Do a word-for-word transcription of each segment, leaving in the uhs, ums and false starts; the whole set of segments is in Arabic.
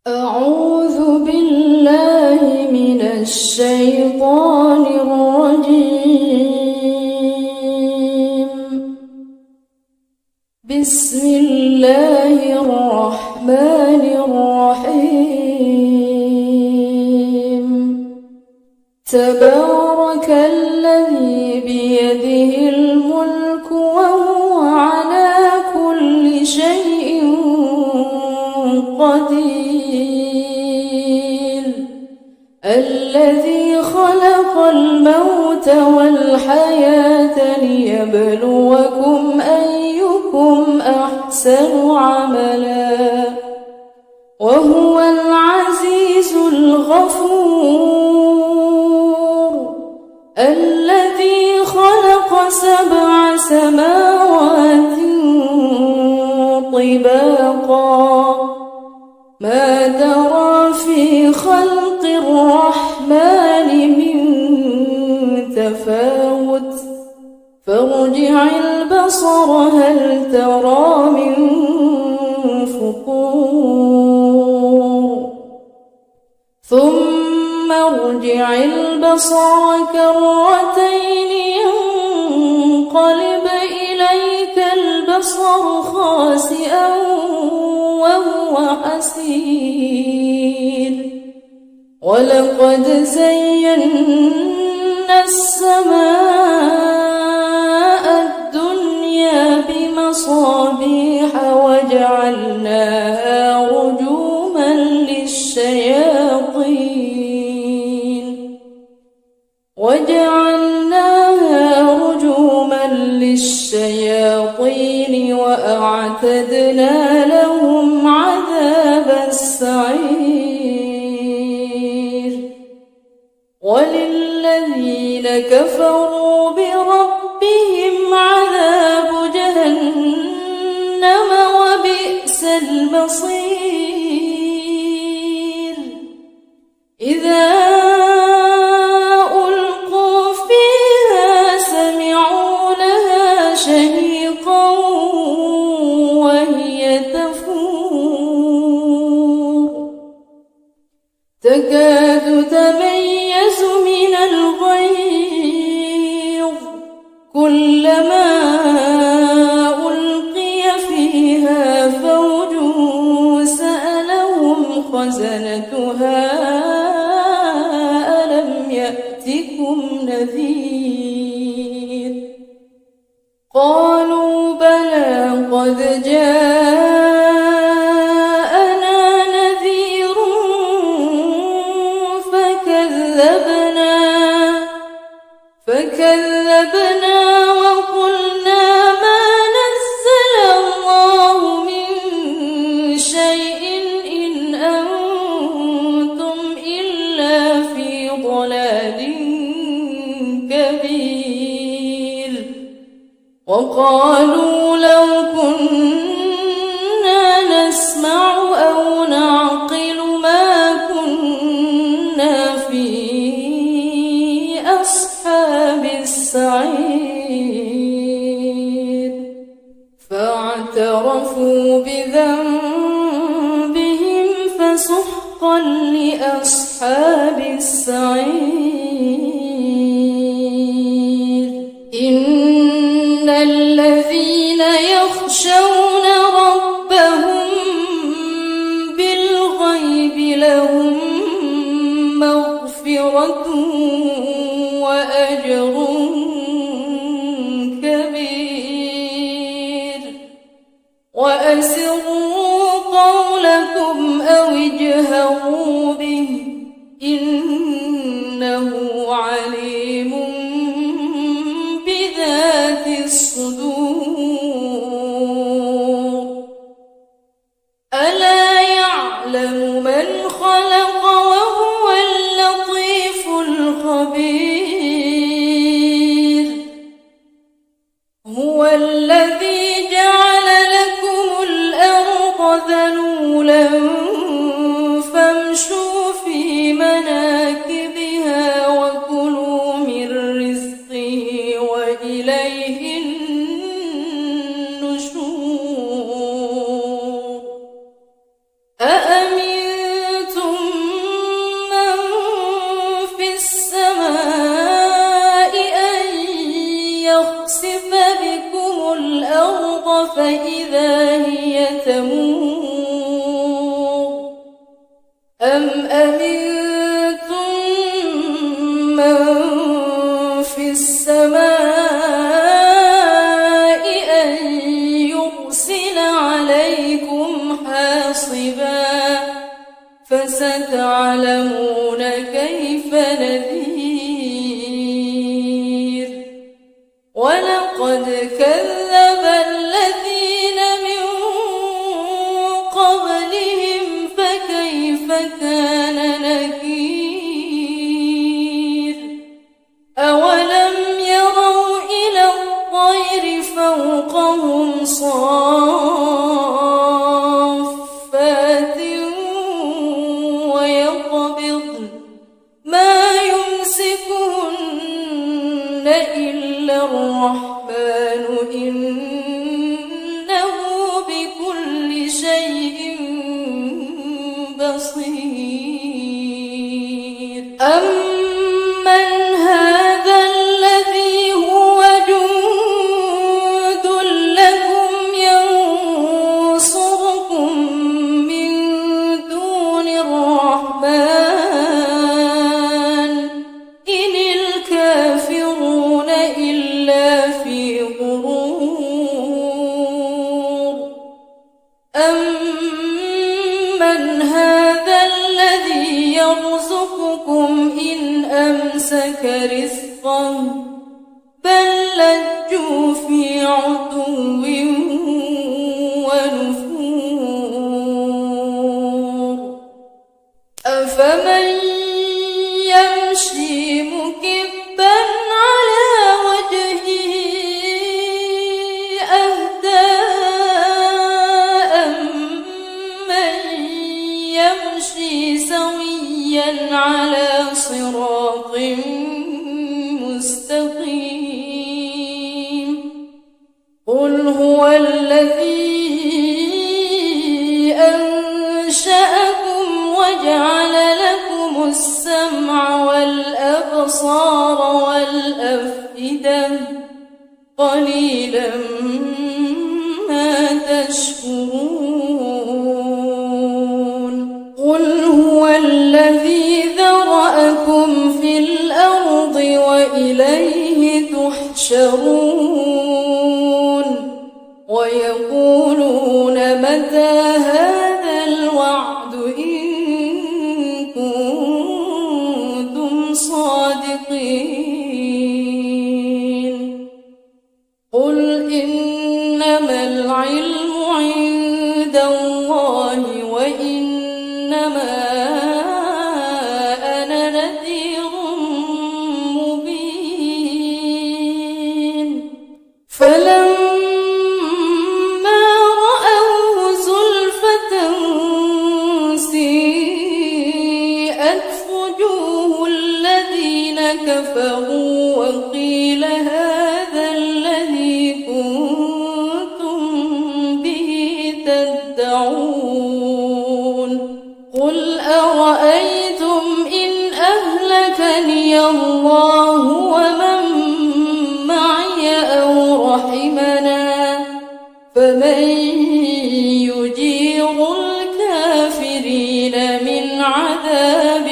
أعوذ بالله من الشيطان الرجيم. بسم الله الرحمن الرحيم. تبارك الذي بيده الملك وهو على كل شيء قدير. الذي خلق الموت والحياة ليبلوكم أيكم أحسن عملا وهو العزيز الغفور. الذي خلق سبع سماوات طباقا ما ترى في خلق الرحمن من تفاوت فارجع البصر هل ترى من فطور ثم ارجع البصر كرتين ينقلب إليك البصر خاسئا وهو حسير. ولقد زينا السماء الدنيا بمصابيح وجعلناها رجوما للشياطين وجعلناها رجوما للشياطين وأعتدنا لهم عذاب السعير. وللذين كفروا بربهم عذاب جهنم وبئس المصير. إذا ألقوا فيها سمعوا لها شهيقا وهي تفور تكاد تميز من الغيظ كلما ألقي فيها فوج سألهم خزنتها ألم يأتكم نذير. قالوا بلى قد جاءنا نذير فكذبنا فكذبنا وقلنا ما نزل الله من شيء إن أنتم إلا في ضلال كبير. وقالوا لو كنا نسمع أو نعقل ما كنا في أصحاب السعير. فاعترفوا بذنبهم فسحقا لأصحاب السعير. إن الذين يخشون ربهم بالغيب لهم مغفرة وأجر كبير. وأسروا قولكم أو اجهروا به إنه عليم بذات الصدور. ألا يعلم من خلق وهو اللطيف الخبير. هو الذي جعل لكم الأرض ذلولا فامشوا في مناكبها فستعلمون كيف نذير ولقد كذب الذين من قبلهم فكيف كان نكير أولم يروا إلى الطير فوقهم صافات ويقبضن ما يمسكهن إلا الرحمن إنه بكل شيء بصير أمن هذا الذي هو جند لكم ينصركم من دون الرحمن إن الكافرون إلا في غرور أمن هذا الذي يرزقكم إن أمسك رزقه بل لجوا في عتو ونفور أفمن يمشي مكبا على وجهه أهدى أمن يمشي سويا على صراط مستقيم قل هو الذي أنشأكم وجعل لكم السمع والأبصار والأفئدة قليلا ما تشكرون قل هو الذي ذرأكم في الأرض وإليه تحشرون ويقولون متى هذا الوعد إن كنتم صادقين قل إنما العلم عند الله وإنما أنا نذير مبين فلما رأوه زلفة سيئت وجوه الذين كفروا وقيل هذا الذي كنتم به تدعون قل أرأيتم إن أهلكني الله ومن معي أو رحمنا فمن يجير الكافرين من عذاب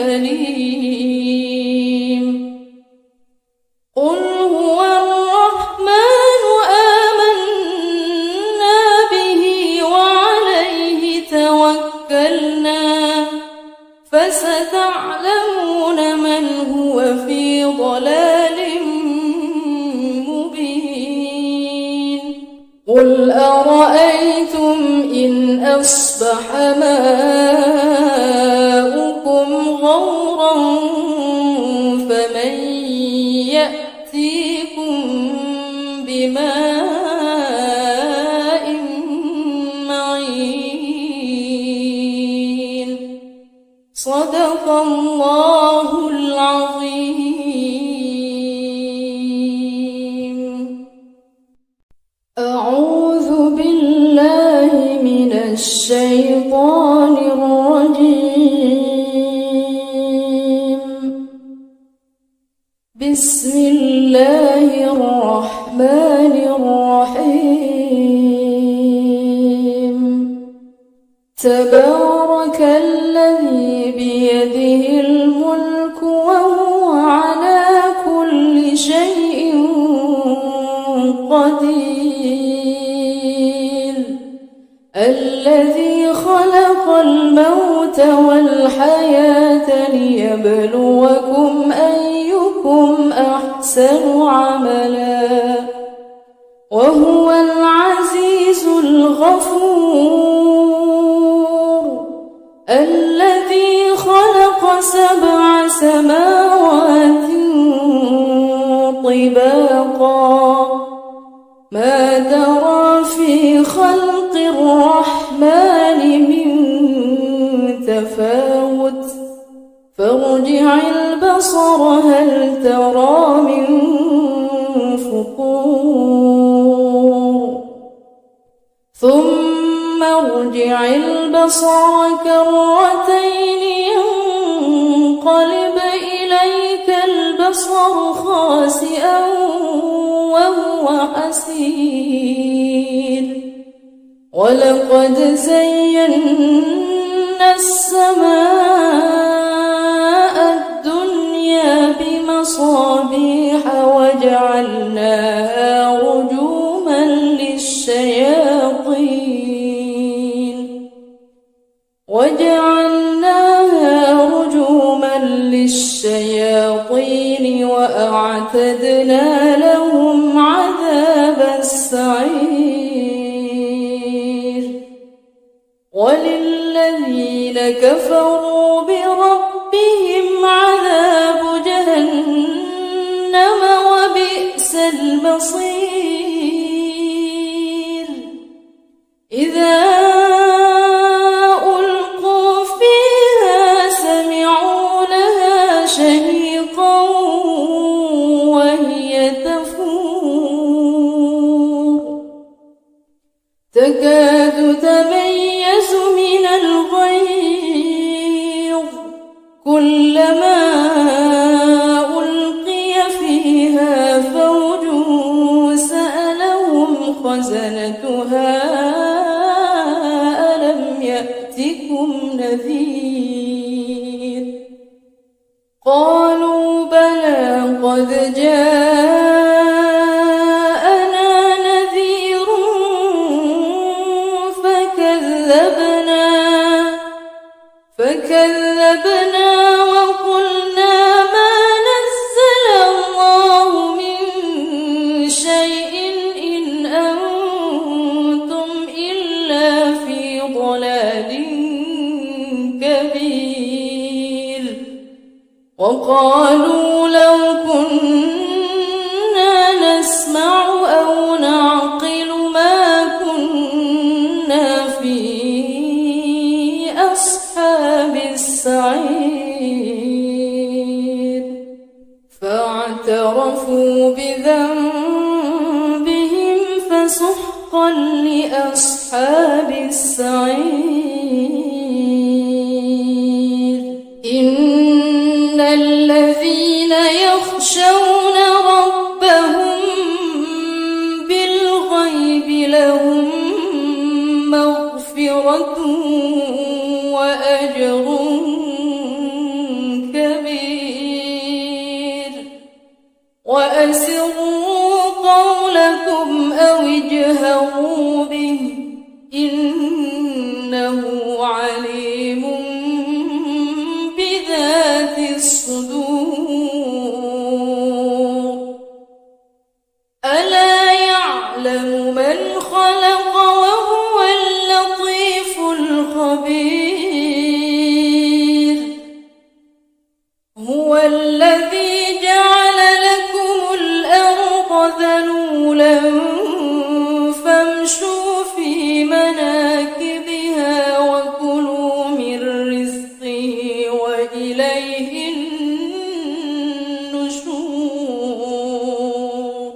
أليم قل هو الرحمن آمنا به وعليه توكلنا فستعلمون من هو في ضلال مبين قل أرأيتم إن أصبح ماؤكم غورا فمن يأتيكم بماء معين صدق الله العظيم أعوذ بالله من الشيطان الرجيم بسم الله الرحمن الرحيم تبارك الذي بيده الملك وهو على كل شيء قدير الذي خلق الموت والحياة ليبلوكم أيكم أحسن عملا وهو العزيز الغفور الذي خلق سبع سماوات طباقا ما ترى في خلق الرحمن من تفاوت فارجع البصر هل ترى من فطور ثم ارجع البصر كرتين ينقلب إليك البصر خاسئا وهو حسير ولقد زينا السماء الدنيا بمصابيح وجعلناها رجوما للشياطين وجعلناها رجوما للشياطين وأعتدنا لهم عذاب السعير وللذين كفروا بربهم عذاب جهنم وبئس المصير إذا ألقوا فيها سمعوا لها شهيقا وهي تفور تكاد تميز من الغيظ كلما ألقي فيها فوج سألهم خزنتها ألم يأتكم نذير قالوا بلى قد جاءنا نذير فكذبنا فكذبنا وقلنا ما نزل الله من شيء إن أنتم إلا في ضلال كبير وقالوا لو كنا نسمع أو نعقل ما كنا في أصحاب السعير فاعترفوا بذنبهم فسحقا لأصحاب السعير إن الذين يخشون ربهم بالغيب لهم مغفرة وأجر كبير وأسروا قولكم أو اجهروا به إنه عليم بذات الصدور ألا يعلم من خلق وهو اللطيف الخبير هو الذي جعل لكم الأرض ذلولا فامشوا في مناكبها وكلوا من رزقه وإليه النشور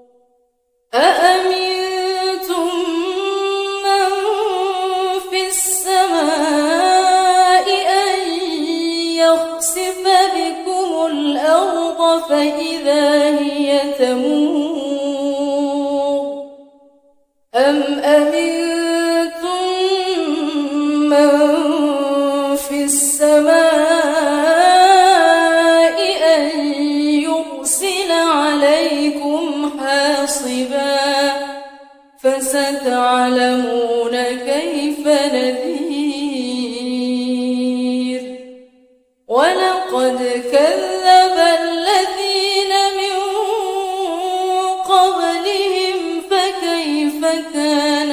أأمنتم من في السماء أن يخسف بكم الأرض فإذا هي تمور أم أمنتم من في السماء أن يرسل عليكم حاصبا فستعلمون كيف نذير كذب الذين من قبلهم فكيف كان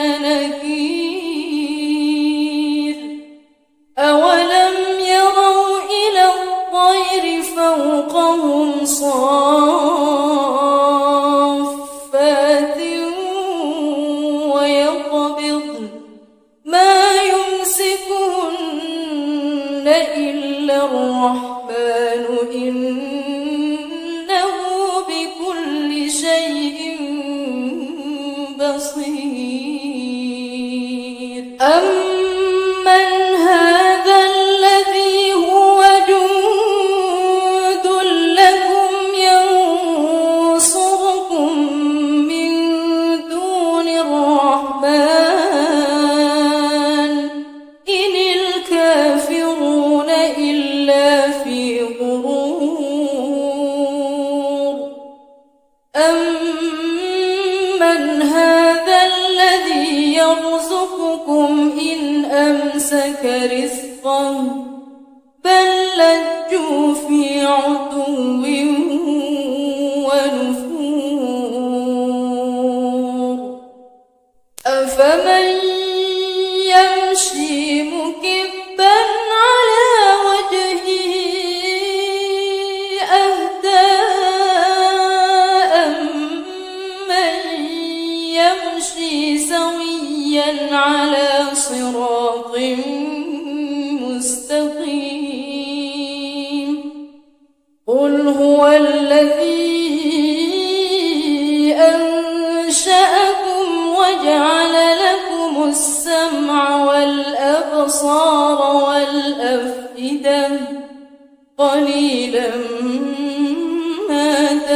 نكير أولم يروا إلى الطير فوقهم صافات ويقبضن ما يمسكهن إلا الرحمن إنه بكل شيء بصير أمن هذا الذي هو جند لكم ينصركم من دون الرحمن إن الكافرون إلا في غرور أمن هذا الذي يرزقكم إن أمسك رزقه بل لجوا في عتو ونفور أفمن يمشي مكبا على وجهه أهدى أمن يمشي سويا على صراط مستقيم قل هو الذي أنشأكم وجعل لكم السمع والأبصار والأفئدة قليلا ما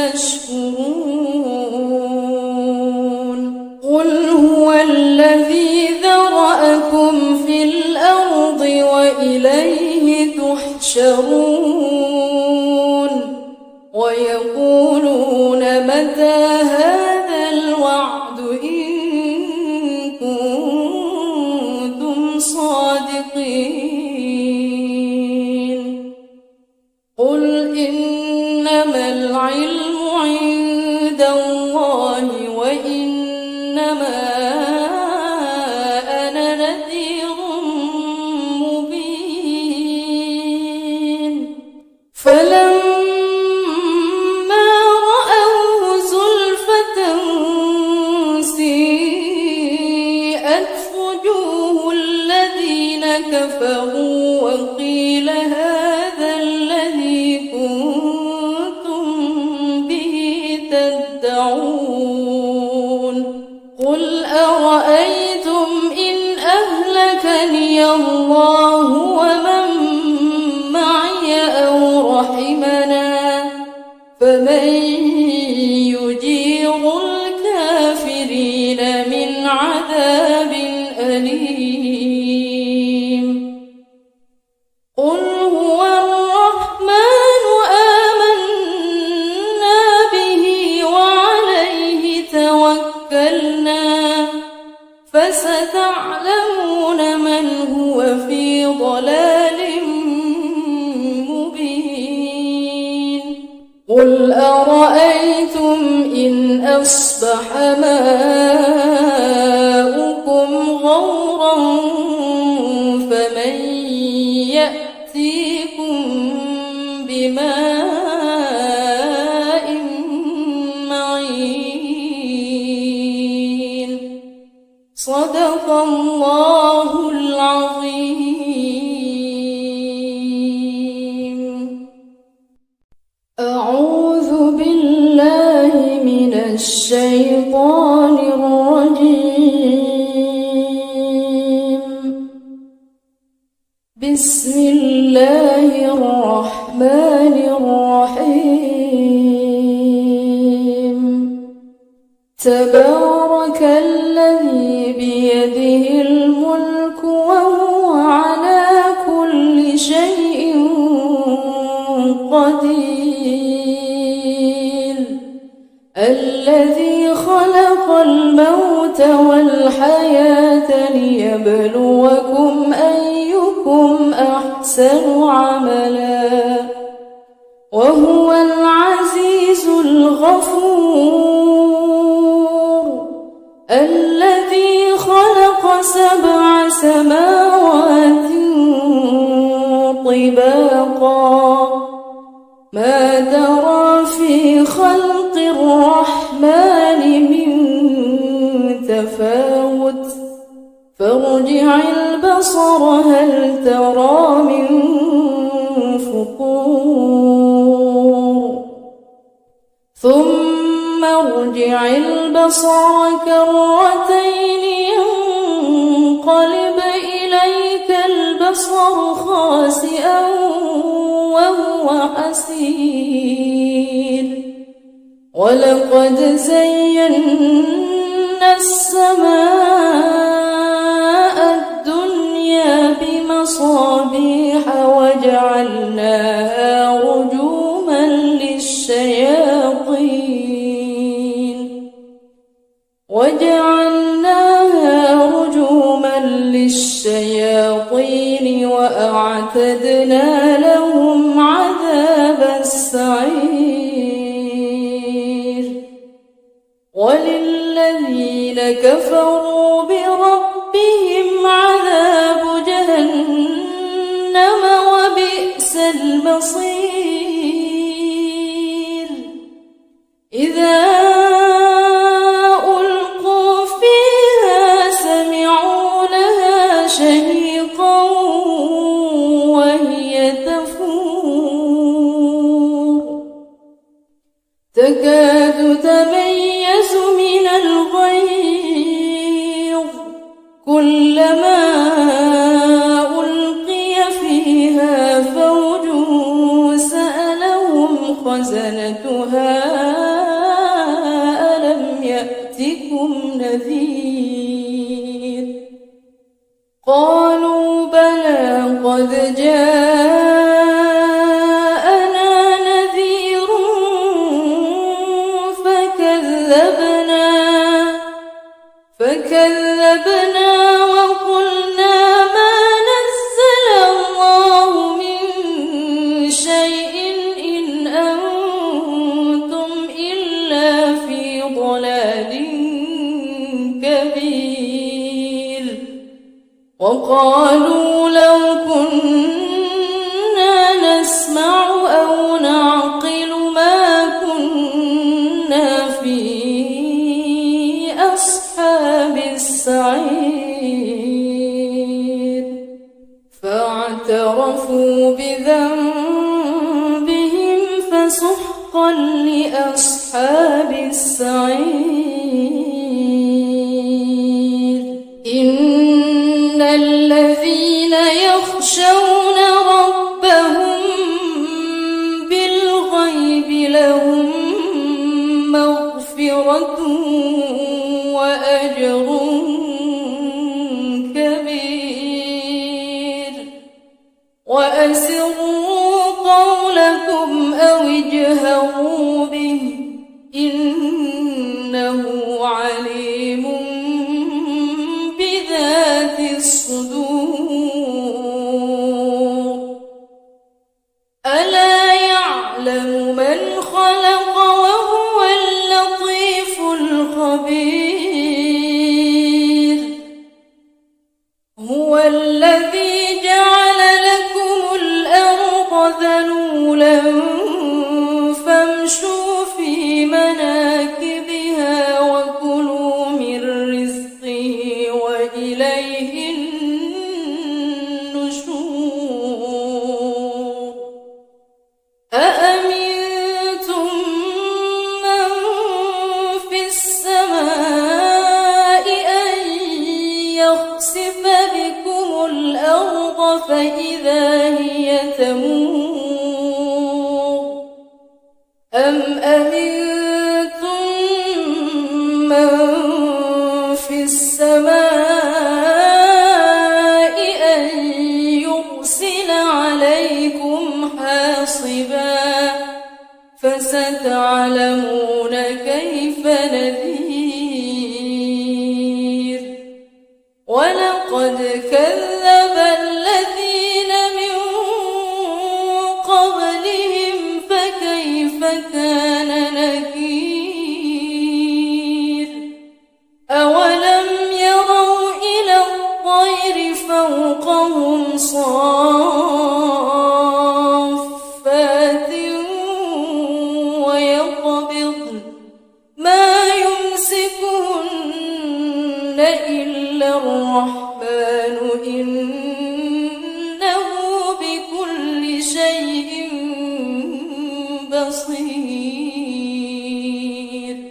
تشكرون قل هو الذي ذرأكم في الأرض وإليه تحشرون ويقولون متى هذا الوعد إن كنتم صادقين قل إنما العلم عند الله وإنما أنا نذير مبين فلما رأوه زلفة سيئت وجوه الذين كفروا وقيل هذا الذي كنتم به تدعون قل أرأيتم إن أهلكني الله ومن معي أو رحمنا فمن يجير الكافرين من عذاب أليم قل هو الرحمن آمنا به وعليه توكلنا فستعلمون من هو في ضلال مبين قل أرأيتم إن أصبح ماؤكم غورا فمن يأتيكم بماء معين صدق الله العظيم أعوذ بالله من الشيطان الرجيم بسم الله الرحمن الرحيم تبارك الذي بيده الملك وهو على كل شيء قدير الذي خلق الموت والحياة ليبلوكم أيكم أحسن عملا وهو العزيز الغفور الذي خلق سبع سماوات طباقا ما ترى في خلق الرحمن من تفاوت فارجع البصر هل ترى من فطور ثم ارجع البصر كرتين ينقلب إليك البصر خاسئا وهو حسير ولقد زينا السماء الدنيا بمصابيح وجعلناها رجوما للشياطين وجعلناها رجوما للشياطين وأعتدنا لهم عذاب السعير وللذين كفروا بربهم عذاب جهنم وبئس المصير إذا ألقوا فيها سمعوا لها شهيقا وهي تفور تكاد تميز من الغيظ كلما ألقي فيها فوج سألهم خزنتها ألم يأتكم نذير قالوا بلى قد جاءنا نذير فكذبنا فكذبنا وقلنا ما نزل الله من شيء إن أنتم إلا في ضلال كبير وقالوا لو كنا نسمع أو نعقل ما كنا في أصحاب السعير فاعترفوا بذنبهم فسحقا لأصحاب السعير إن الذين يخشون ربهم بالغيب لهم مغفرة وأجر كبير وأسروا قولكم أو اجهروا به إنه عليم بذات الصدور ألا يعلم من خلق وهو اللطيف الخبير هو الذي جعل لكم الأرض ذلولا فامشوا في مناكبها وكلوا من رزقه وإليه النشور أأمنتم من في السماء أن يخسف بكم الأرض فإذا هي تمور أم أمنتم من في السماء أن يرسل عليكم حاصبا فستعلمون كيف نذير ولقد كذب الذين من قبلهم فكيف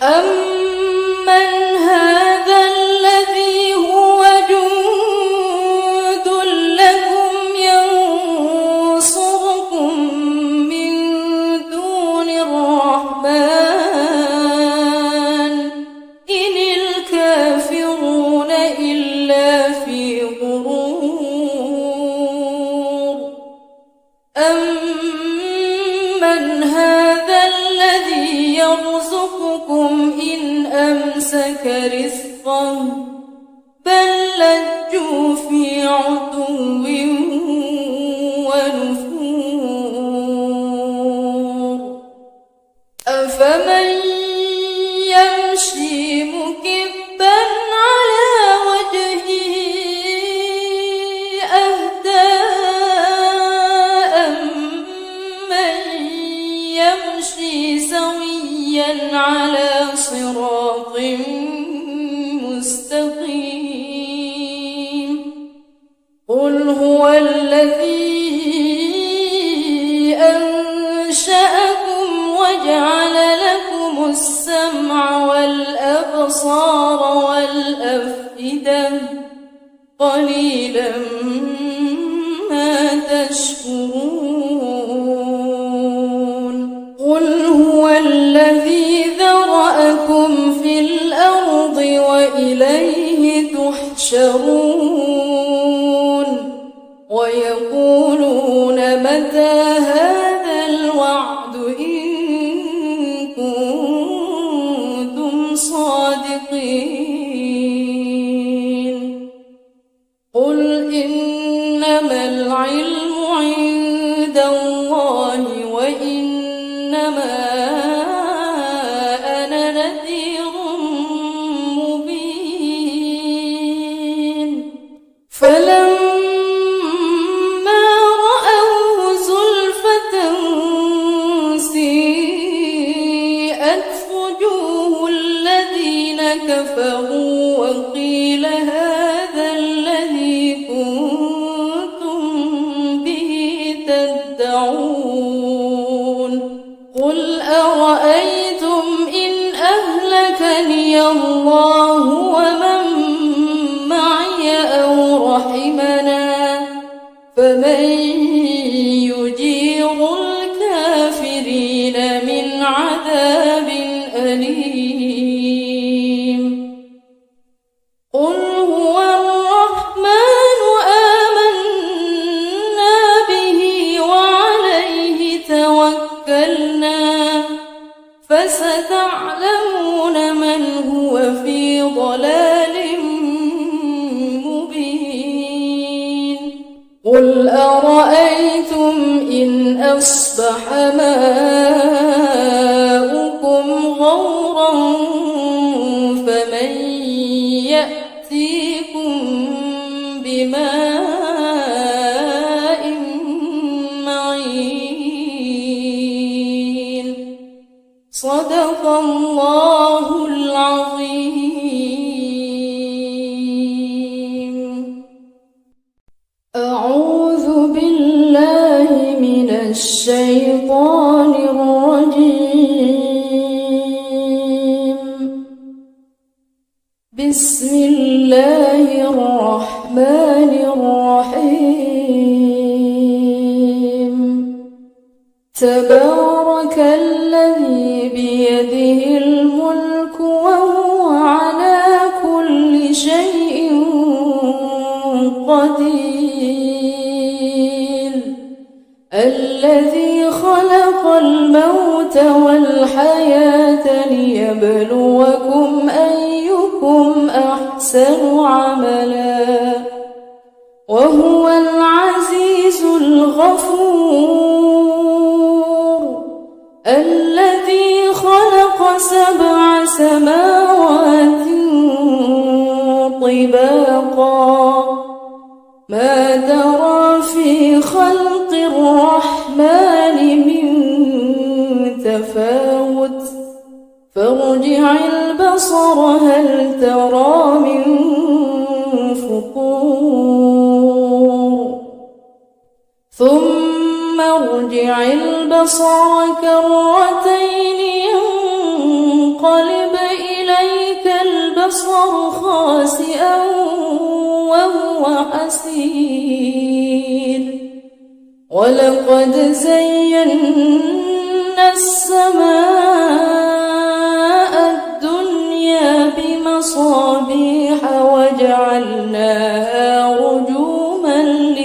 أَمَّنْ هَذَا الَّذِي هُوَ جُندٌ لَكُمْ يَنصُرُكُم مِّن دُونِ الرَّحْمَٰنِ إِنِ الْكَافِرُونَ إِلَّا فِي غُرُورٍ أَمَّنْ هَذَا الَّذِي يَرْزُقُكُمْ إِنْ أَمْسَكَ رِزْقَهُ بَل لَّجُّوا فِي عُتُوٍّ وَنُفُورٍ أَفَمَن يَمْشِي مُكِبًّا عَلَىٰ وَجْهِهِ أَهْدَىٰ أَمَّن يَمْشِي سَوِيًّا عَلَىٰ صِرَاطٍ مُّسْتَقِيمٍ قُلْ هُوَ الَّذِي أَنشَأَكُمْ وَجَعَلَ لَكُمُ السَّمْعَ وَالْأَبْصَارَ وَالْأَفْئِدَةَ قَلِيلًا مَّا تَشْكُرُونَ قُلْ هُوَ الَّذِي ذَرَأَكُمْ فِي الْأَرْضِ وَإِلَيْهِ تُحْشَرُونَ وَيَقُولُونَ مَتَىٰ هَٰذَا الْوَعْدُ إِن كُنتُمْ صَادِقِينَ قُلْ إِنَّمَا الْعِلْمُ عِندَ اللَّهِ وَإِنَّمَا أَنَا نَذِيرٌ مُّبِينٌ فَلَمَّا رَأَوْهُ زُلْفَةً سِيئَتْ وُجُوهُ الَّذِينَ كَفَرُوا وَقِيلَ هَٰذَا الَّذِي كُنتُم بِهِ تَدَّعُونَ قُلْ أَرَأَيْتُمْ إِنْ أَهْلَكَنِيَ اللَّهُ وَمَن مَّعِيَ أَوْ رَحِمَنَا فَمَن يُجِيرُ الْكَافِرِينَ مِنْ عَذَابٍ أَلِيمٍ قُلْ هُوَ الرَّحْمَٰنُ آمَنَّا بِهِ وَعَلَيْهِ تَوَكَّلْنَا فَسَتَعْلَمُونَ مَنْ هُوَ فِي ضَلَالٍ مُّبِينٍ قُلْ أَرَأَيْتُمْ إِنْ أَصْبَحَ مَاؤُكُمْ غَوْرًا فَمَن يَأْتِيكُم بِمَاءٍ مَّعِينٍ صَدَقَ اللَّهُ الْعَظِيمُ أعوذ بالله من الشيطان الرجيم بسم الله الرحمن الرحيم تبارك الذي بيده الملك وهو على كل شيء قدير الذي خلق الموت والحياة ليبلوكم أيكم أحسن عملا وهو العزيز الغفور الذي خلق سبع سماوات طباقا ما ترى في خلق الرحمن من تفاوت فارجع البصر هل ترى من فطور ثم ارجع البصر كرتين ينقلب ينقلب إليك البصر خاسئا وهو حسير ولقد زينا السماء الدنيا بمصابيح وجعلناها رجوما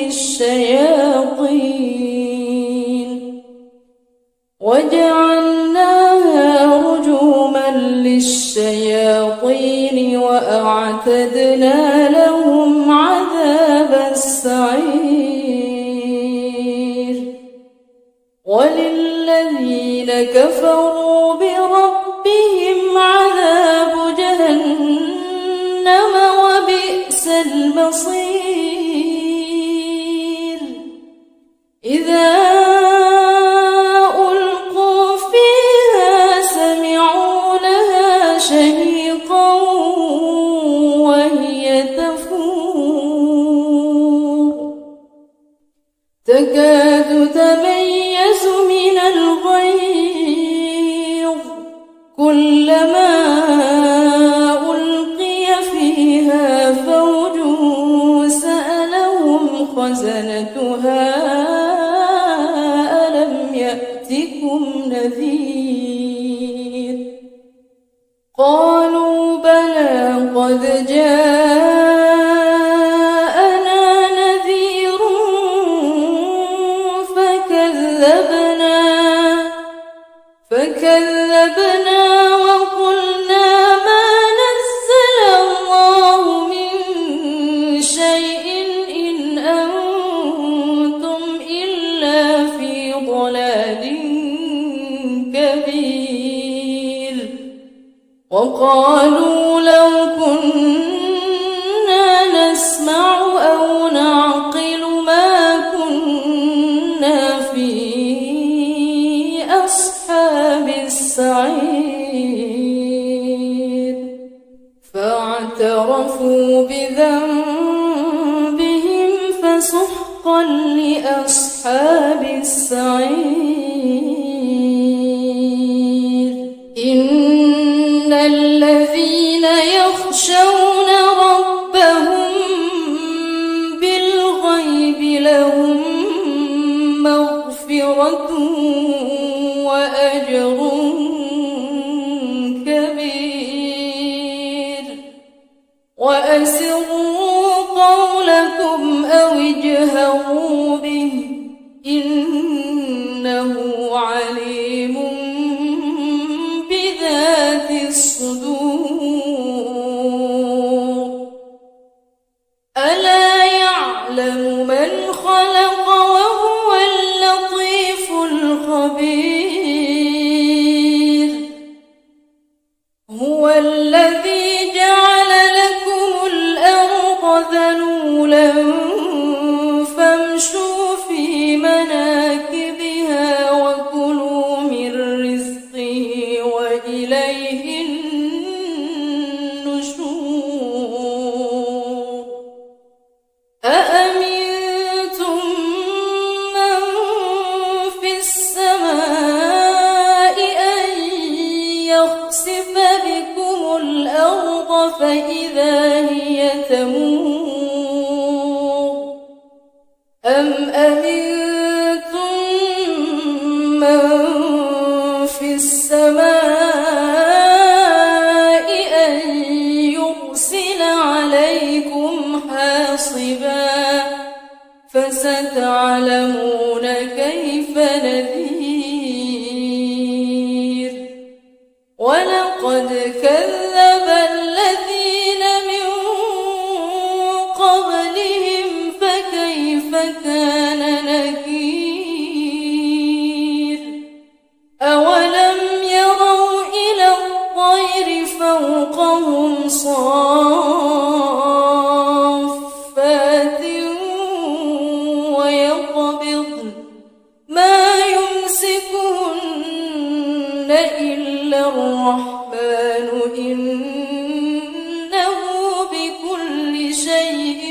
للشياطين وجعلناها رجوما للشياطين وأعتدنا لهم عذاب السعير وللذين كفروا بربهم عذاب جهنم وبئس المصير إذا ألقوا فيها سمعوا لها شهيقا وهي تفور تكاد تميز من الغيظ كلما ألقي فيها فوج سألهم خزنتها ألم يأتكم نذير قالوا بلى قد جاءنا نذير فكذبنا فكذبنا وقلنا ما نزل الله من شيء إن أنتم إلا في ضلال كبير وقالوا لو كنا نسمع أو نعقل ما كنا في أصحاب السعير فاعترفوا بذنبهم فسحقا لأصحاب السعير إن الذين يخشون ربهم بالغيب لهم مغفرة وأجر كبير وأسروا قولكم أو اجهروا به إنه عليم بذات الصدور ألا يعلم من خلق وهو اللطيف الخبير هو الذي جعل لكم الأرض ذلولا فامشوا في مناكبها وكلوا من رزقه وإليه النشور أأمنتم من في السماء أن يخسف بكم الأرض فإذا هي تمور أم أمنتم من في السماء أن يرسل عليكم حاصبا فستعلمون كيف نذير ولقد كذب الذين من قبلهم فكيف كان نكير أولم يروا إلى الطير فوقهم صافات ويقبضن ما يمسكهن إلا الرحمن إنه بكل شيء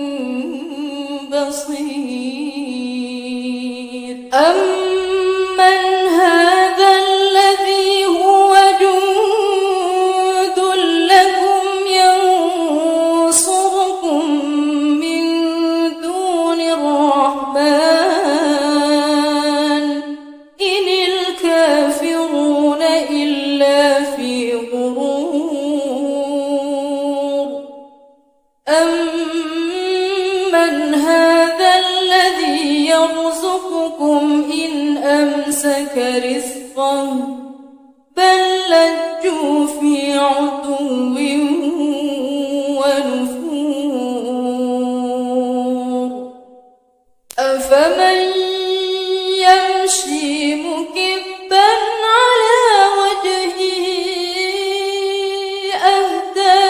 بصير أمن هذا الذي هو جند أمسك رزقه بل لجوا في عتو ونفور أفمن يمشي مكبا على وجهه أهدى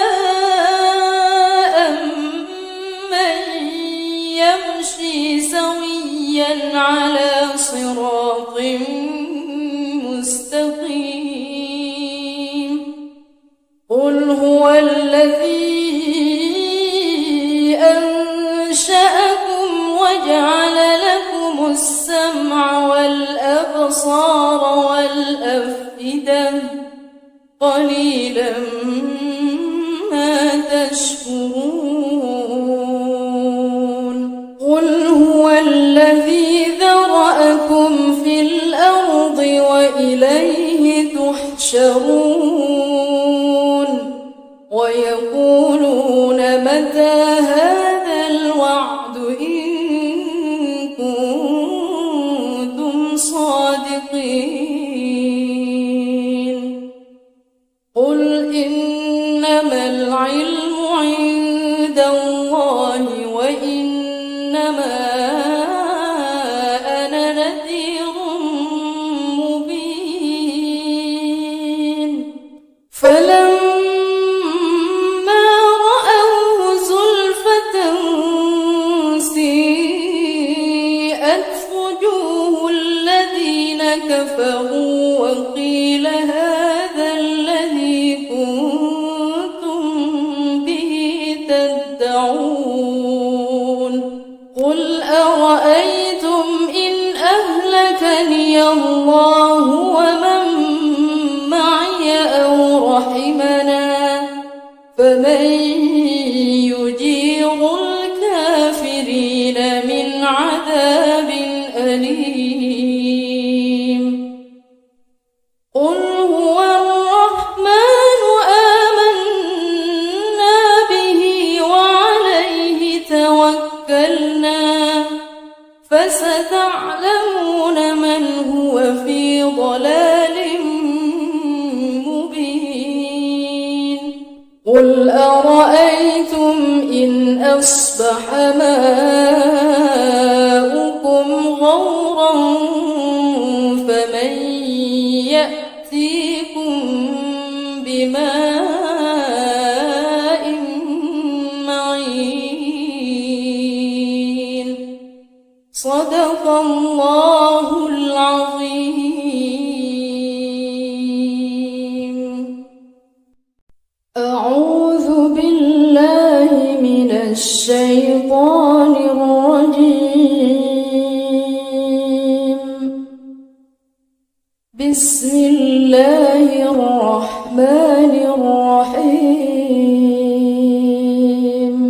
أمن يمشي سويا على صراط مستقيم قل هو الذي أنشأكم وجعل لكم السمع والأبصار والأفئدة قليلا ما تشكرون قل هو الذي ذرأكم في الأرض وإليه تحشرون ويقولون متى هذا الوعد إن كنتم صادقين قل إنما العلم عند الله وإنما أنا نذير مبين فلما رأوه زلفة سيئت وجوه الذين كفروا وقيل هذا الذي كنتم به تدعون قل أرأيتم إن أهلكني الله ومن معي أو رحمنا فمن يجير الكافرين من عذاب أليم قل هو الرحمن آمنا به وعليه توكلنا فستعلمون من هو في ضلال مبين قل أرأيتم إن أصبح ماؤكم غورا فمن يأتيكم بماء معين صدق الله العظيم أعوذ بالله من الشيطان الرجيم بسم الله الرحمن الرحيم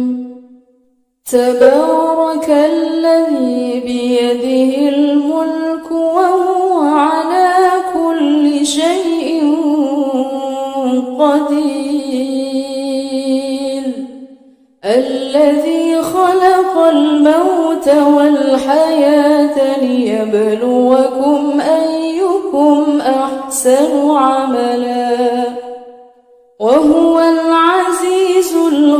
تبارك الذي بيده الملك وهو على كل شيء قدير الذي خلق الموت والحياة ليبلوكم أيكم أحسن عملا وهو العزيز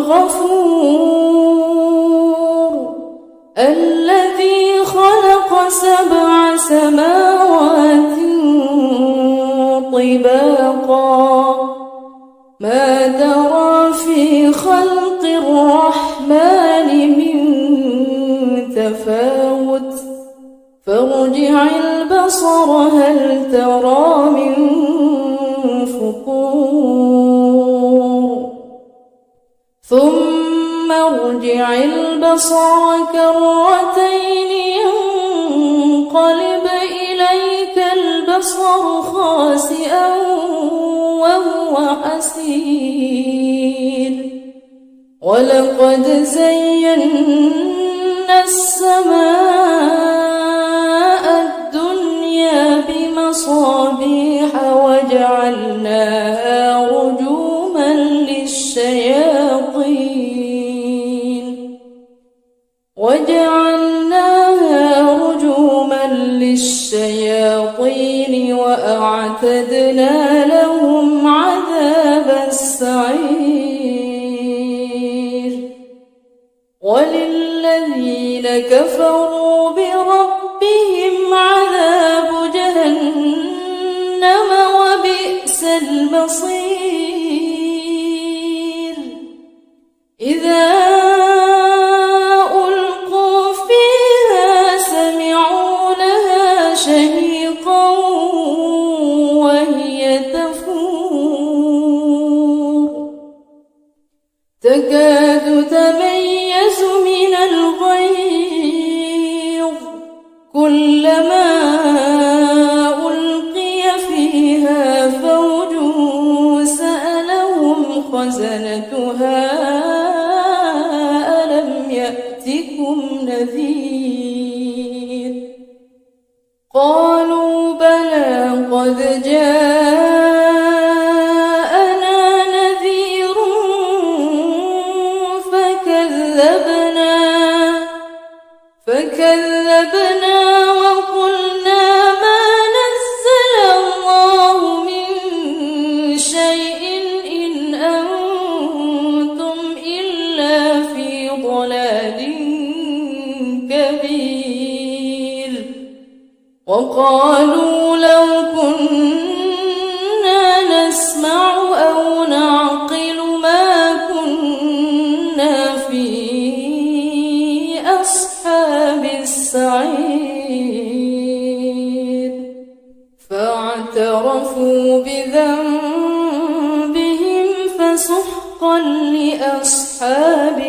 الغفور الذي خلق سبع سماوات طباقا ما ترى في خلق الرحمن من تفاوت فارجع البصر هل ترى من فطور ثم ارجع البصر كرتين ينقلب إليك البصر خاسئا وهو حسير ولقد زينا السماء الدنيا بمصابيح وجعلناها رجوما للشياطين وجعلناها رجوما للشياطين وأعتدنا لهم عذاب السعير. وللذين كفروا بربهم عذاب جهنم وبئس المصير. إذا ألقوا فيها سمعوا لها شهيقا وهي تفور تكاد تميز من الغيظ كلما ألقي فيها فوج سألهم خزنتها ألم يأتكم نذير. قالوا بلى قد جاءنا نذير فكذبنا فكذبنا وقلنا ما نزل الله من شيء إن أنتم إلا في ضلال كبير. وقالوا لو كنا نسمع أو نعقل ما كنا في أصحاب السعير. فاعترفوا بذنبهم فسحقا لأصحاب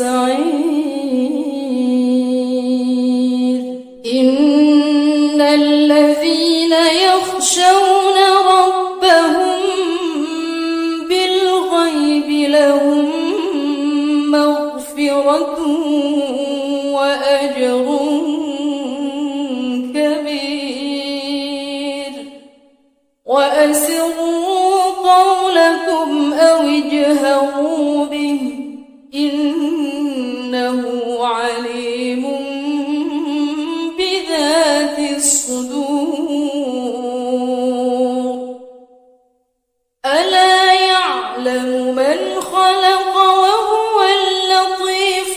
السعير. إن الذين يخشون ربهم بالغيب لهم مغفرة وأجر كبير. وأسروا قولكم أو اجهروا به إنه عليم بذات الصدور. ألا يعلم من خلق وهو اللطيف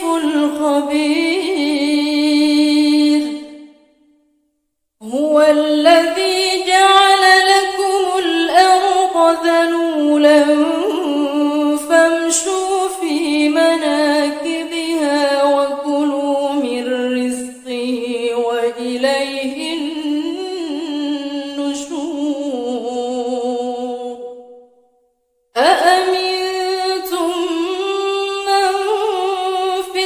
الخبير. هو الذي جعل لكم الأرض ذلولا فامشوا في مناكبها وكلوا من رزقه وإليه النشور. أأمنتم من في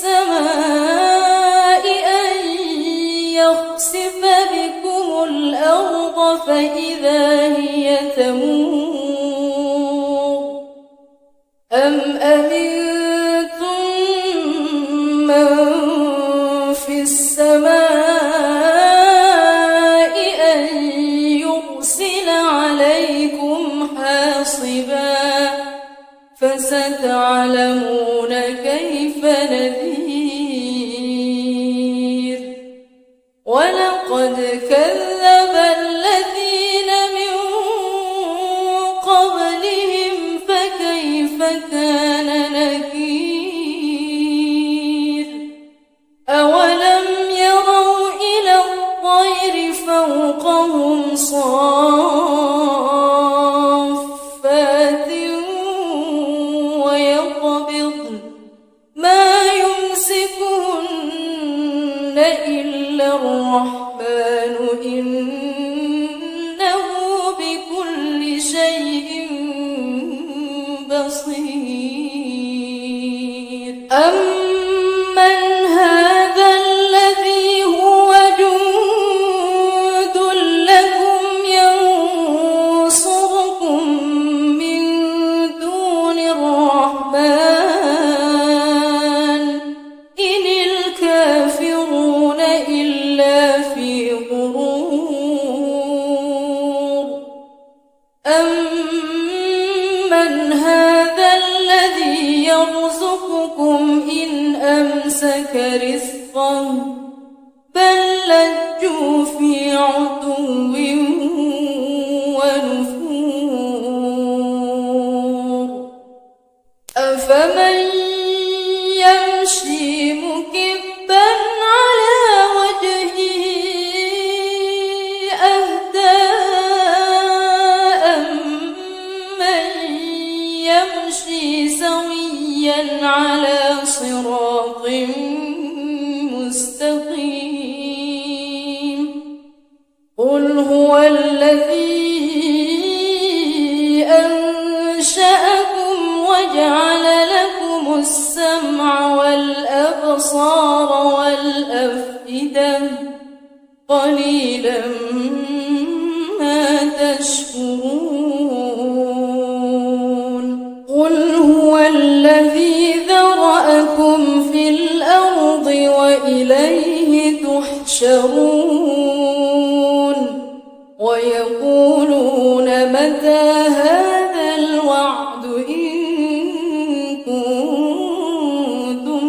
السماء أن يخسف بكم الأرض فإذا هي تمور أم أمنتم من في السماء أن يرسل عليكم حاصبا فستعلمون كيف نذير. ولقد كذب الذين من قبلهم فكيف كان نكير. أولم يروا إلى الطير فوقهم صافات ويقبضن ما يمسكهن إلا الرحمن إنه بكل شيء بصير. أمن هذا الذي هو جند لكم ينصركم من دون الرحمن إن الكافرون إلا في غرور. أمن هذا الذي يرزقكم إن أمسك رزقه بل لجوا في عتو قليلا ما تشكرون قل هو الذي ذرأكم في الأرض وإليه تحشرون ويقولون متى هذا الوعد إن كنتم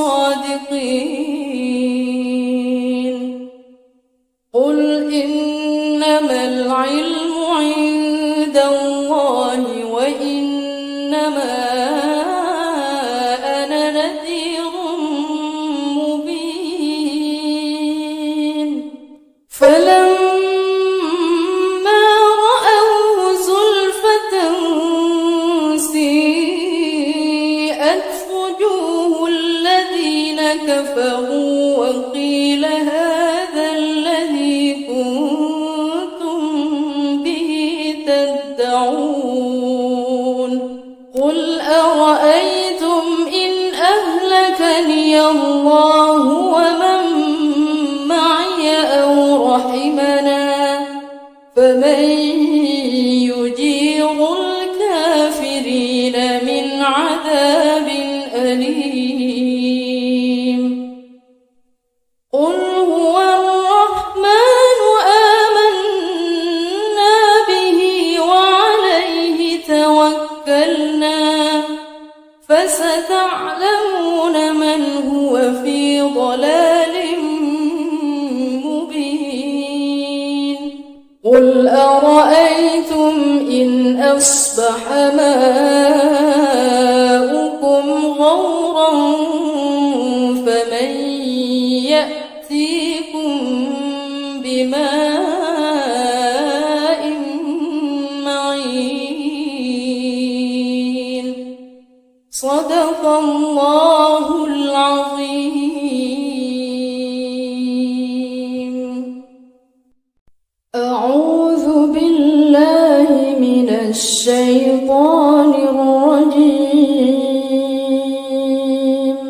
صادقين قل إنما العلم عند الله وإنما أنا نذير مبين فلما رأوه زلفة سيئت وجوه الذين كفروا وقيل هذا الذي كنتم به تدعون قل أرأيتم إن أهلكني الله ومن معي أو رحمنا فمن يجير الكافرين من عذاب أليم قل هو الرحمن آمنا به وعليه توكلنا فستعلمون من هو في ضلال مبين قل أرأيتم إن أصبح ماؤكم غورا فمن يأتيكم بماء معين صدق الله العظيم أعوذ بالله من الشيطان الرجيم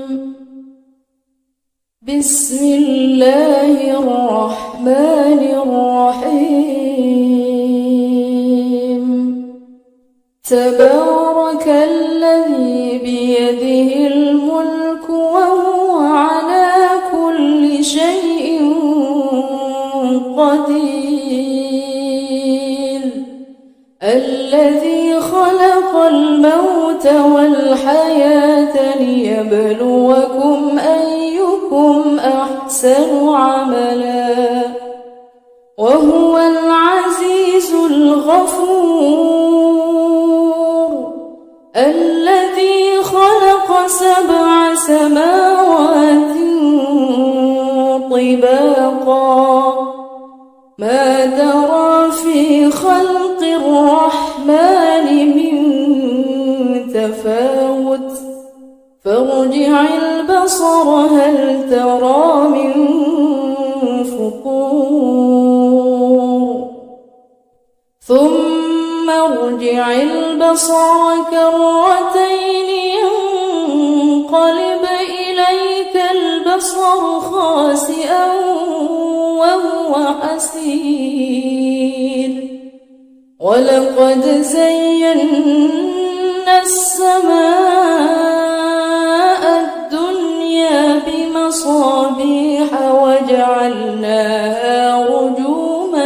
بسم الله الرحمن الرحيم تبارك الذي بيده الملك وهو على كل شيء قدير الذي خلق الموت والحياة ليبلوكم أيكم أحسن عملا وهو العزيز الغفور الذي خلق سبع سماوات طباقا ما ترى في خلق الرحمن من تفاوت فارجع البصر هل ترى من فطور ثم ارجع البصر كرتين ينقلب إليك البصر خاسئا وهو حسير ولقد زينا السماء الدنيا بمصابيح وجعلناها رجوما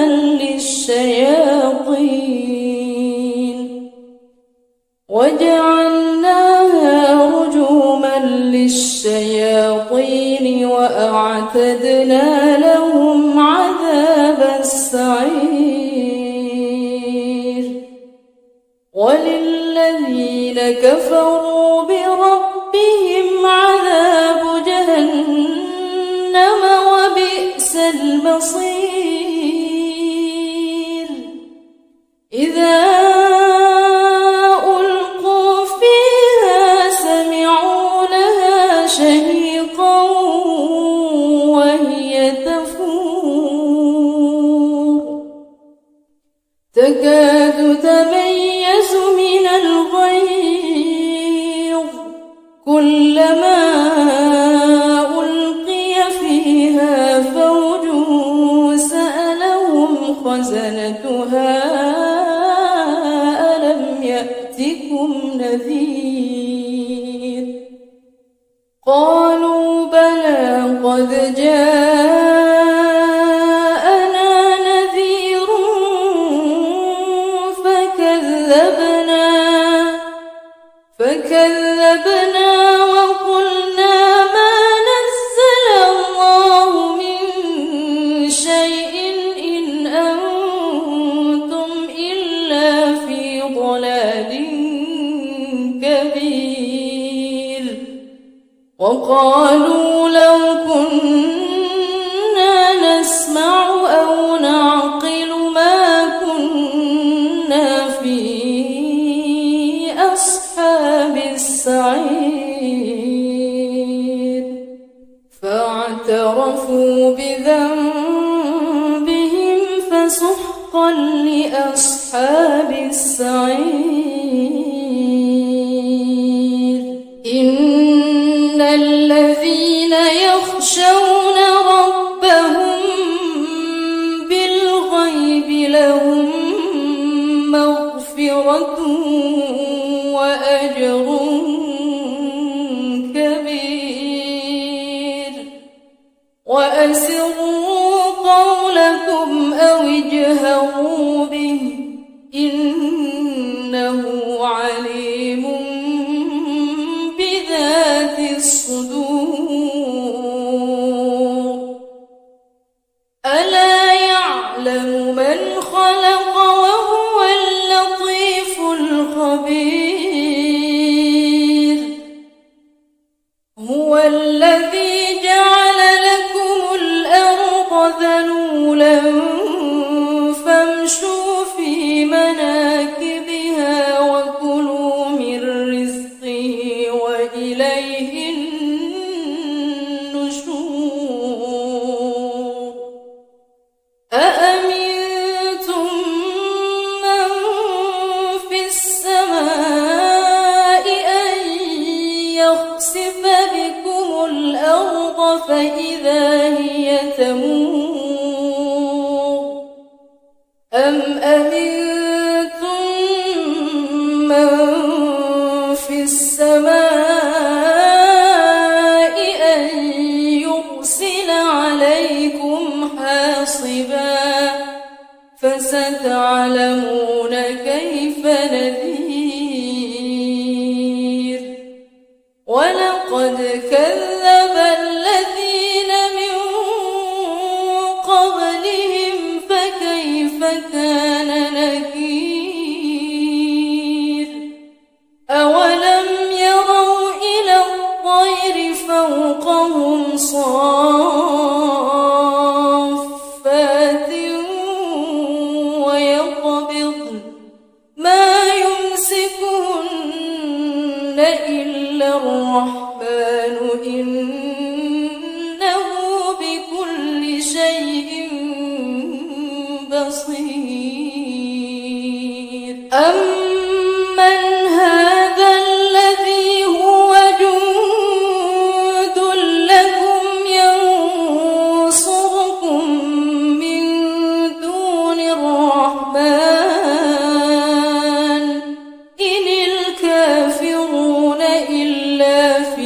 للشياطين وجعلناها رجوما للشياطين وأعتدنا لهم عذاب السعير وللذين كفروا بربهم عذاب جهنم وبئس المصير إذا ألقوا فيها سمعوا لها شهيقا وهي تفور تكاد تميز من الغيظ كلما ألقي فيها فوج خزنتها ألم يأتكم نذير قالوا بلى قد جاءنا نذير فكذبنا فكذبنا وقلنا ما نزل الله من شيء إن أنتم إلا في ضلال كبير وقالوا لو كنا نسمع أو نعقل ما كنا في أصحاب السعير فاعترفوا بذنبهم فسحقا لأصحاب السعير إن الذين يخشون ربهم بالغيب لهم مغفرة وأجر كبير وأسروا قولكم أو اجهروا به إنه عليم بذات الصدور ألا يعلم من خلق وهو اللطيف الخبير هو الذي جعل لكم الأرض ذلولا فامشوا في مناكبها وكلوا من رزقه وإليه النشور أأمنتم من في السماء أن يخسف بكم الأرض فإذا هي تمور أم أمنتم من في السماء أن يرسل عليكم حاصبا فستعلمون كيف نذير ولقد كذب الذين من قبلهم فكيف كان نكير أولم يروا إلى الطير فوقهم صافات ويقبضن ما يمسكهن إلا الرحمن إنه بكل شيء بصير أمن هذا الذي هو جند لكم ينصركم من دون الرحمن إن الكافرون إلا في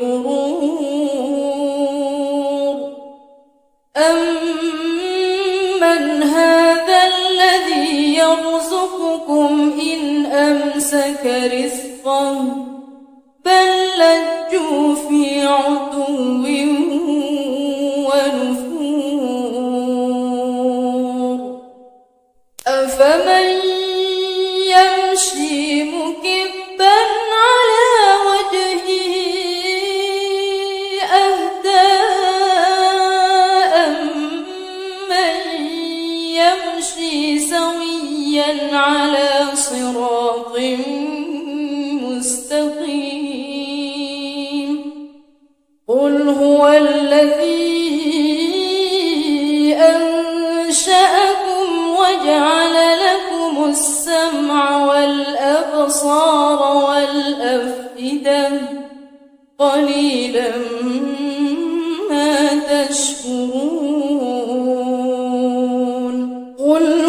غرور أمن هذا الذي يرزقكم إن أمسك رزقه بل لجوا في عتو ونفور أفمن يمشي مكبا على وجهه أهدى أمن يمشي سويا على صراط مستقيم قل هو الذي أنشأكم وجعل لكم السمع والأبصار والأفئدة قليلا ما تشكرون قل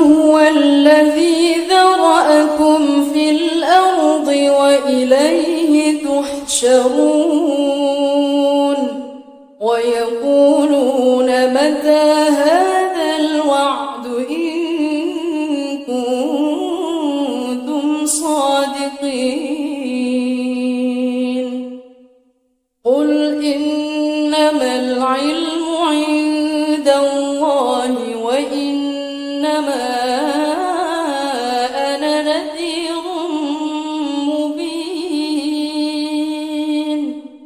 يحشرون ويقولون متى هذا الوعد إن كنتم صادقين قل إنما العلم عند الله وإنما أنا نذير مبين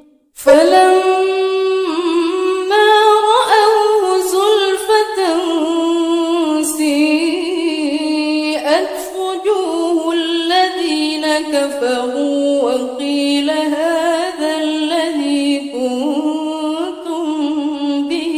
فلما رأوه زلفة سيئت وجوه الذين كفروا وقيل هذا الذي كنتم به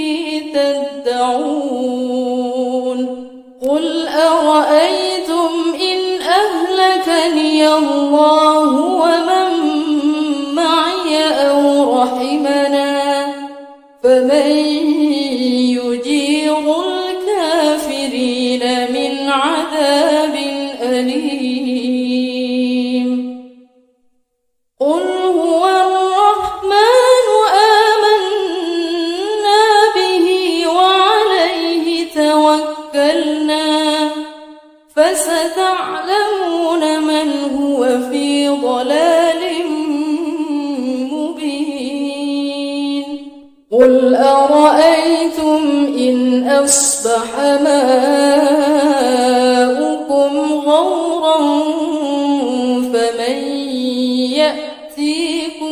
تدعون قل أرأيتم إن أهلكني الله ومن معي أو رحمنا فمن يجير الكافرين من عذاب أليم قل هو الرحمن آمنا به وعليه توكلنا فستعلمون من هو في ضلال مبين قل أرأيتم إن أصبح ماؤكم غورا فمن يأتيكم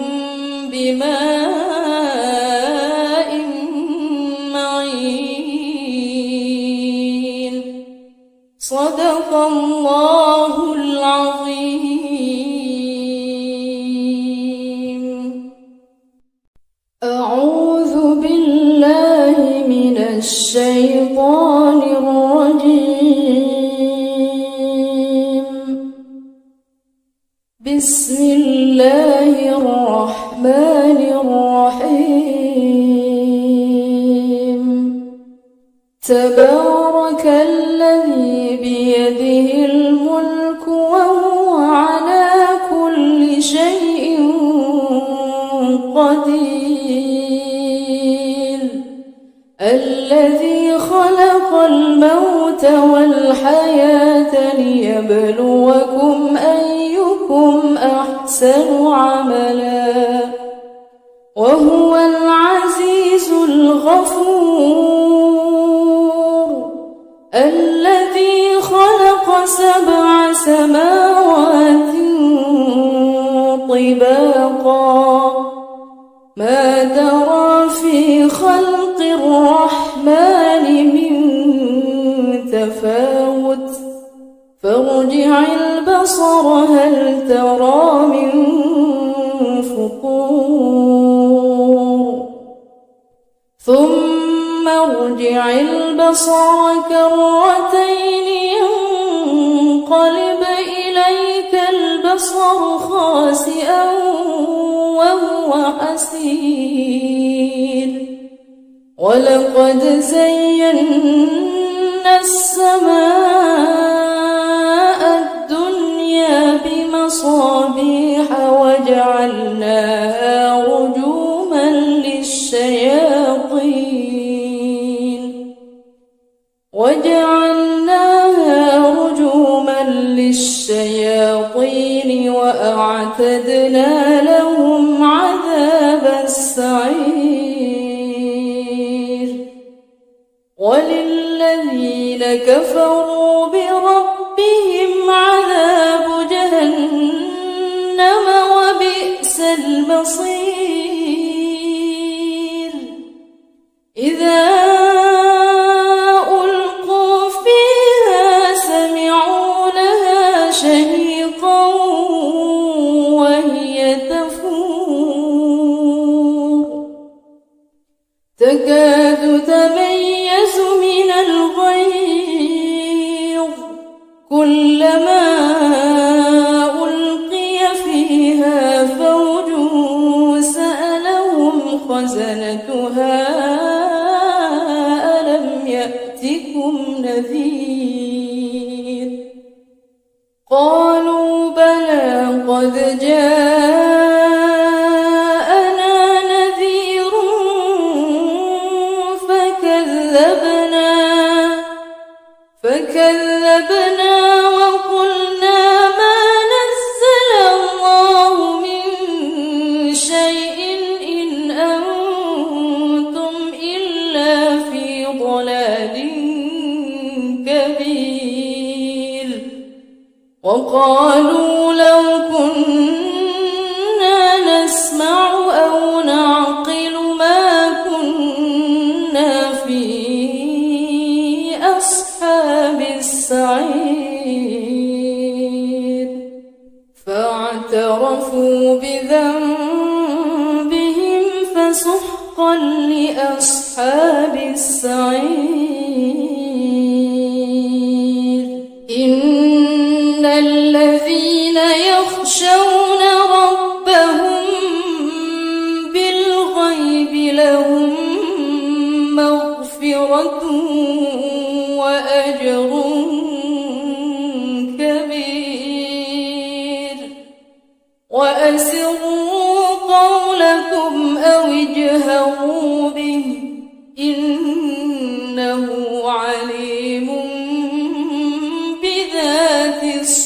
بماء معين صدق الله العظيم. أعوذ بالله من الشيطان الرجيم. بسم الله الرحمن الرحيم. تبارك الذي بيده الملك وهو على كل شيء قدير الذي خلق الموت والحياة ليبلوكم أيكم أحسن عملا وهو العزيز الغفور الذي خلق سبع سماوات طباقا ما ترى في خلق الرحمن من تفاوت فارجع البصر هل ترى من فطور ثم ارجع البصر كرتين ينقلب إليك البصر خاسئا وهو حسير ولقد زينا السماء الدنيا بمصابيح وجعلناها رجوما للشياطين وجعلناها رجوما للشياطين وأعتدنا لهم عذاب السعير وللذين كفروا بربهم عذاب جهنم وبئس المصير إذا ألقوا فيها سمعوا لها شهيقا وهي تفور تكاد تميز من الغيظ كلما ألقي فيها فوج سألهم خزنتها ألم يأتكم نذير قالوا بلى قد جاء فكذبنا وقلنا ما نزل الله من شيء إن أنتم إلا في ضلال كبير. وقالوا لو كنا نسمع أو نعقل ما كنا في أصحاب السعير. فاعترفوا بذنبهم فسحقا لأصحاب السعير. إن الذين يخشون ربهم بالغيب لهم مغفرة وأجر كبير. وأسروا قولكم أو اجهروا به إنه عليم بذات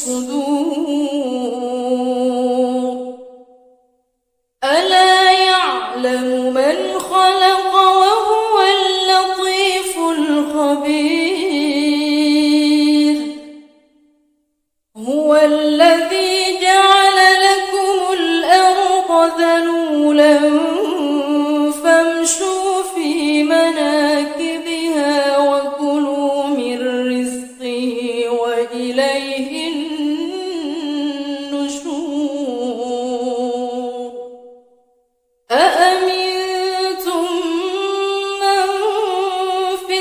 الصدور. ألا يعلم من خلق وهو اللطيف الخبير. هو الذي جعل لكم الأرض ذلولا فامشوا في مناكبها وكلوا من رزقه وإليه النشور. أأمنتم من في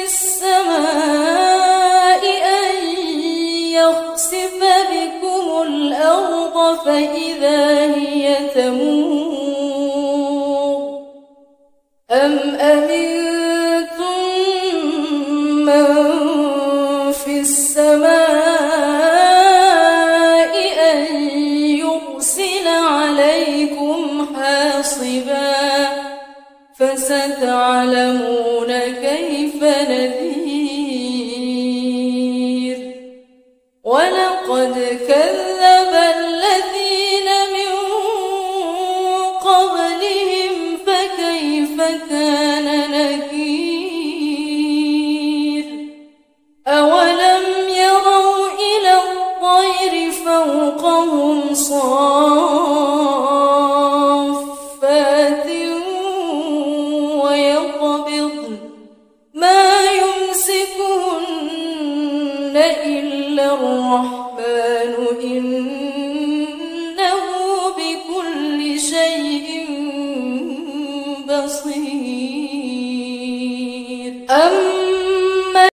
السماء أن يخسف بكم الأرض فإذا هي تمور. أم أمنتم من في السماء أن يرسل عليكم حاصبا فستعلمون كيف نذير. ولقد كذب الذين من قبلهم فكيف كان نكير. أولم يروا إلى الطير فوقهم صافات ويقبضن ما يمسكهن إلا الرحمن إنه بكل شيء بصير.